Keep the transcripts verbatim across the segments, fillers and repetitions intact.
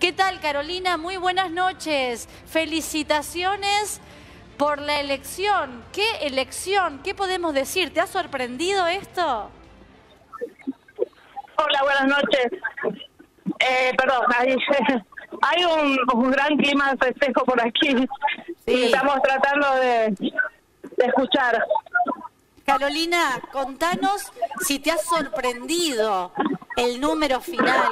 ¿Qué tal, Carolina? Muy buenas noches. Felicitaciones por la elección. ¿Qué elección? ¿Qué podemos decir? ¿Te ha sorprendido esto? Hola, buenas noches. Eh, perdón, hay, hay un, un gran clima de festejo por aquí. Sí. Y estamos tratando de, de escuchar. Carolina, contanos si te ha sorprendido el número final.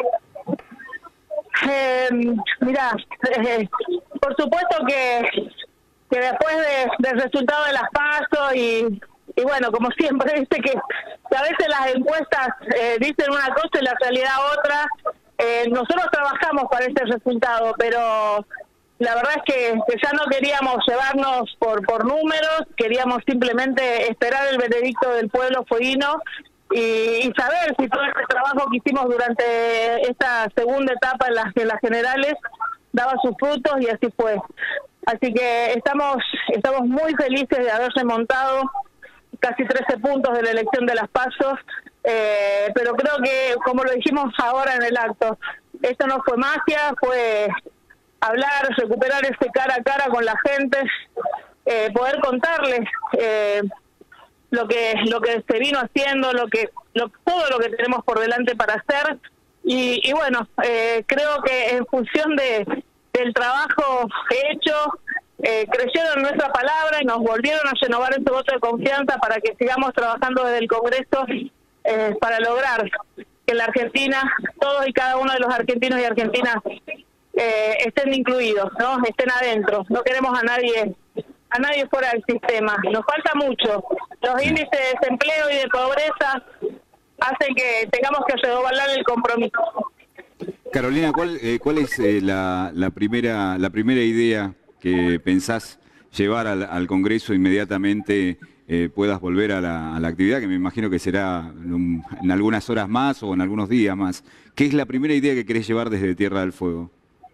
Eh, mira, eh, por supuesto que, que después de, del resultado de las PASO y, y bueno, como siempre, viste que, que a veces las encuestas eh, dicen una cosa y la realidad otra. Eh, nosotros trabajamos para este resultado, pero la verdad es que, que ya no queríamos llevarnos por, por números, queríamos simplemente esperar el veredicto del pueblo fueguino y, y saber si todo este trabajo que hicimos durante esta segunda etapa en las, en las generales daba sus frutos, y así fue. Así que estamos, estamos muy felices de haber remontado casi trece puntos de la elección de las PASO, eh, pero creo que, como lo dijimos ahora en el acto, esto no fue magia, fue hablar, recuperar ese cara a cara con la gente, eh, poder contarles eh, lo que lo que se vino haciendo, lo que lo, todo lo que tenemos por delante para hacer, y, y bueno, eh, creo que en función de del trabajo hecho, eh, creyeron en nuestra palabra y nos volvieron a renovar ese voto de confianza para que sigamos trabajando desde el Congreso eh, para lograr que en la Argentina todos y cada uno de los argentinos y argentinas eh, estén incluidos, ¿no? Estén adentro. No queremos a nadie a nadie fuera del sistema. Nos falta mucho. Los índices de desempleo y de pobreza hacen que tengamos que redoblar el compromiso. Carolina, ¿cuál, eh, cuál es eh, la, la primera la primera idea que pensás llevar al, al Congreso inmediatamente eh, puedas volver a la, a la actividad, que me imagino que será en, en algunas horas más o en algunos días más? ¿Qué es la primera idea que querés llevar desde Tierra del Fuego?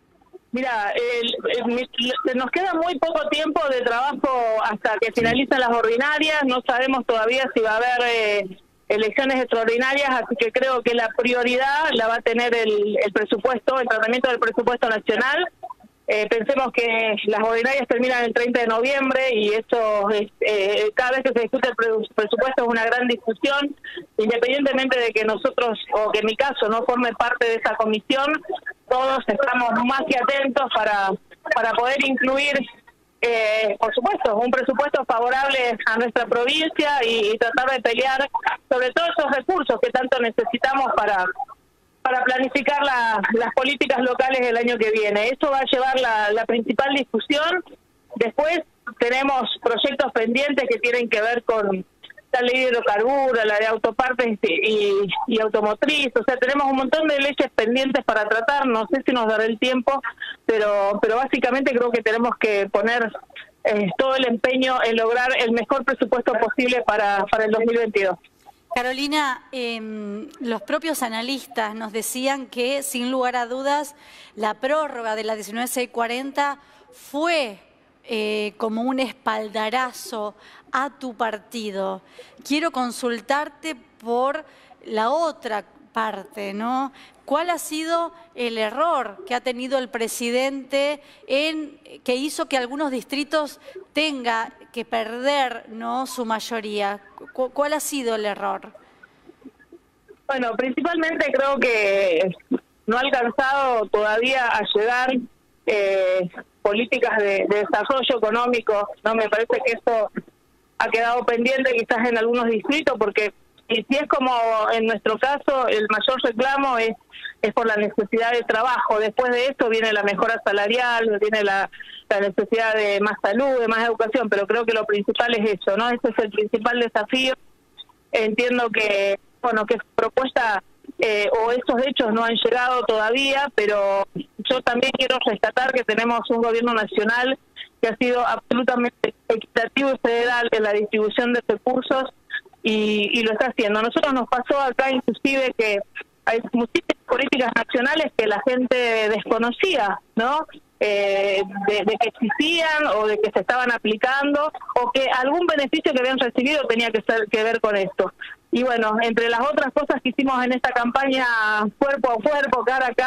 Mira, el, el, el, nos queda muy poco tiempo de trabajo hasta que finalizan las ordinarias. No sabemos todavía si va a haber eh, elecciones extraordinarias, así que creo que la prioridad la va a tener el, el presupuesto, el tratamiento del presupuesto nacional. Eh, pensemos que las ordinarias terminan el treinta de noviembre y esto es, eh, cada vez que se discute el presupuesto es una gran discusión, independientemente de que nosotros, o que en mi caso no forme parte de esa comisión, todos estamos más que atentos para, para poder incluir, eh, por supuesto, un presupuesto favorable a nuestra provincia y, y tratar de pelear sobre todos esos recursos que tanto necesitamos para... para planificar la, las políticas locales del año que viene. Esto va a llevar la, la principal discusión. Después tenemos proyectos pendientes que tienen que ver con la ley de hidrocarburos, la de autopartes y, y automotriz. O sea, tenemos un montón de leyes pendientes para tratar. No sé si nos dará el tiempo, pero, pero básicamente creo que tenemos que poner eh, todo el empeño en lograr el mejor presupuesto posible para, para el dos mil veintidós. Carolina, eh, los propios analistas nos decían que, sin lugar a dudas, la prórroga de la diecinueve seiscientos cuarenta fue eh, como un espaldarazo a tu partido. Quiero consultarte por la otra parte, ¿no? ¿Cuál ha sido el error que ha tenido el presidente en que hizo que algunos distritos tenga que perder, ¿no?, su mayoría? ¿Cuál ha sido el error? Bueno, principalmente creo que no ha alcanzado todavía a llegar eh, políticas de, de desarrollo económico. No me parece que esto ha quedado pendiente quizás en algunos distritos, porque y si es como en nuestro caso, el mayor reclamo es es por la necesidad de trabajo. Después de esto viene la mejora salarial, viene la, la necesidad de más salud, de más educación, pero creo que lo principal es eso, ¿no? Ese es el principal desafío. Entiendo que, bueno, que propuesta eh, o esos hechos no han llegado todavía, pero yo también quiero rescatar que tenemos un gobierno nacional que ha sido absolutamente equitativo y federal en la distribución de recursos y, y lo está haciendo. A nosotros nos pasó acá inclusive que hay muchísimas políticas nacionales que la gente desconocía, ¿no? Eh, de, de que existían o de que se estaban aplicando o que algún beneficio que habían recibido tenía que, ser, que ver con esto. Y bueno, entre las otras cosas que hicimos en esta campaña cuerpo a cuerpo, cara a cara,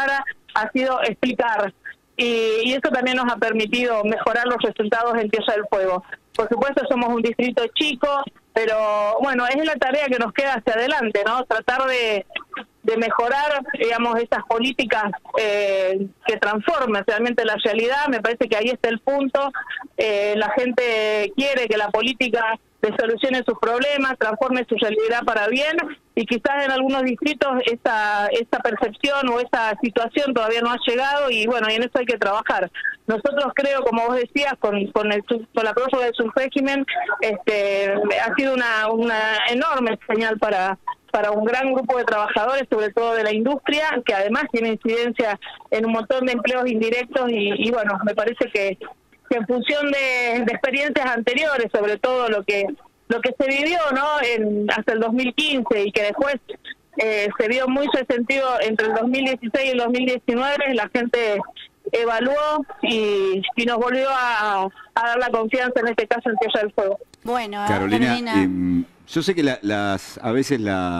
ha sido explicar. Y, y eso también nos ha permitido mejorar los resultados en Tierra del Fuego. Por supuesto, somos un distrito chico, pero bueno, es la tarea que nos queda hacia adelante, ¿no? Tratar de, de mejorar, digamos, estas políticas eh, que transformen realmente la realidad. Me parece que ahí está el punto. Eh, la gente quiere que la política le solucione sus problemas, transforme su realidad para bien, y quizás en algunos distritos esa, esa percepción o esa situación todavía no ha llegado, y bueno, y en eso hay que trabajar. Nosotros creo, como vos decías, con, con, el, con la prórroga del subrégimen, este, ha sido una, una enorme señal para para un gran grupo de trabajadores, sobre todo de la industria, que además tiene incidencia en un montón de empleos indirectos, y, y bueno, me parece que que en función de, de experiencias anteriores, sobre todo lo que lo que se vivió, ¿no?, en, hasta el dos mil quince, y que después eh, se vio muy resentido entre el dos mil dieciséis y el dos mil diecinueve, la gente evaluó y, y nos volvió a, a dar la confianza, en este caso, en Tierra del Fuego. Bueno, Carolina, Carolina. Eh, yo sé que la, las a veces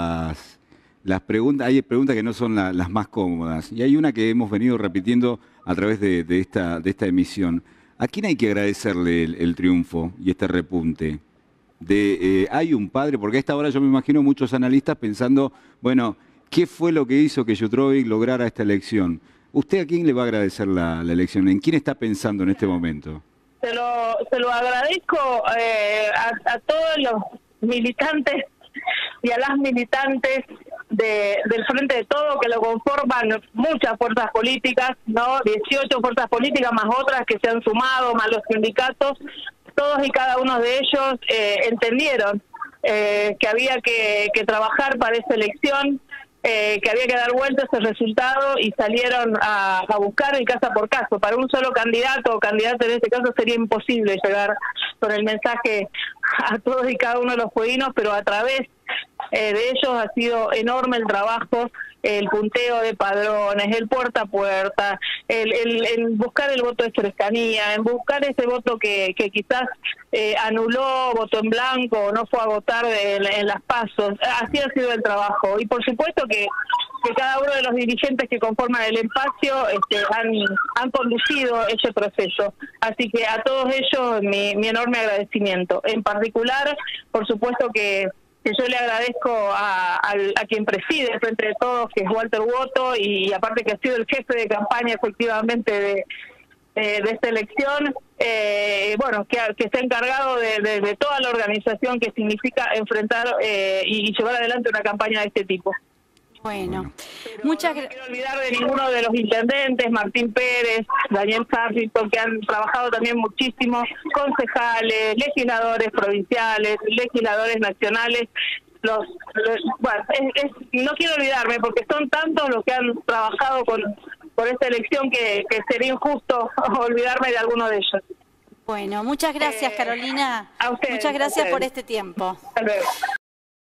las las preguntas, hay preguntas que no son la, las más cómodas, y hay una que hemos venido repitiendo a través de, de esta de esta emisión. ¿A quién hay que agradecerle el, el triunfo y este repunte? De, eh, ¿Hay un padre? Porque a esta hora yo me imagino muchos analistas pensando, bueno, ¿qué fue lo que hizo que Jutrovic lograra esta elección? ¿Usted a quién le va a agradecer la, la elección? ¿En quién está pensando en este momento? Se lo, se lo agradezco eh, a, a todos los militantes y a las militantes de, del Frente de Todos, que lo conforman muchas fuerzas políticas, ¿no? dieciocho fuerzas políticas, más otras que se han sumado, más los sindicatos. Todos y cada uno de ellos eh, entendieron eh, que había que, que trabajar para esta elección, eh, que había que dar vuelta a ese resultado, y salieron a, a buscar el casa por caso. Para un solo candidato o candidata en este caso sería imposible llegar con el mensaje a todos y cada uno de los jueguinos, pero a través eh, de ellos ha sido enorme el trabajo, el punteo de padrones, el puerta a puerta, el, el, el buscar el voto de cercanía, en buscar ese voto que, que quizás eh, anuló, votó en blanco, o no fue a votar de, en, en las pasos. Así ha sido el trabajo. Y por supuesto que, que cada uno de los dirigentes que conforman el espacio este, han, han conducido ese proceso. Así que a todos ellos mi, mi enorme agradecimiento. En particular, por supuesto que que yo le agradezco a, a, a quien preside el Frente de Todos, que es Walter Woto, y aparte que ha sido el jefe de campaña efectivamente de, eh, de esta elección, eh, bueno, que, que se ha encargado de, de, de toda la organización que significa enfrentar eh, y llevar adelante una campaña de este tipo. Bueno, Pero muchas no gracias. quiero olvidar de ninguno de los intendentes, Martín Pérez, Daniel Harrington, que han trabajado también muchísimo, concejales, legisladores provinciales, legisladores nacionales. Los, los bueno, es, es, no quiero olvidarme, porque son tantos los que han trabajado con por esta elección que, que sería injusto olvidarme de alguno de ellos. Bueno, muchas gracias, Eh, Carolina. a ustedes, Muchas a gracias ustedes. por este tiempo. Hasta luego.